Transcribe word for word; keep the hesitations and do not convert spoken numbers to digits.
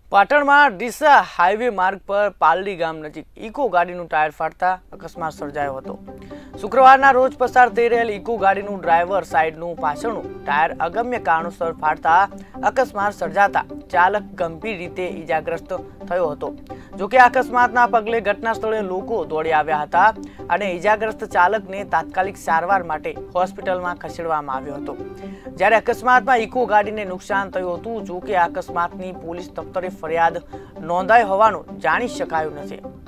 પાટણમાં ડીસા હાઈવે માર્ગ પર પાલડી ગામ નજીક ઇકો ગાડીનું ટાયર ફાટતા અકસ્માત સર્જાયો હતો। શુક્રવારના રોજ પસાર થઈ રહેલ ઇકો ગાડીનું ડ્રાઈવર સાઈડનું પાછળનું ટાયર અગમ્ય કારણોસર ફાટતા અકસ્માત સર્જાતા ચાલક ગંભીર રીતે ઈજાગ્રસ્ત થયો હતો। જો કે અકસ્માતના પગલે ઘટના સ્થળે લોકો દોડી આવ્યા હતા અને ઈજાગ્રસ્ત ચાલકને તાત્કાલિક સારવાર માટે હોસ્પિટલમાં ખસેડવામાં આવ્યો હતો। જ્યારે અકસ્માતમાં ઇકો ગાડીને નુકસાન થયું હતું। જો કે અકસ્માતની પોલીસ દફતરે ફરિયાદ નોંધાઈ હોવાનું જાણી શકાયું નથી।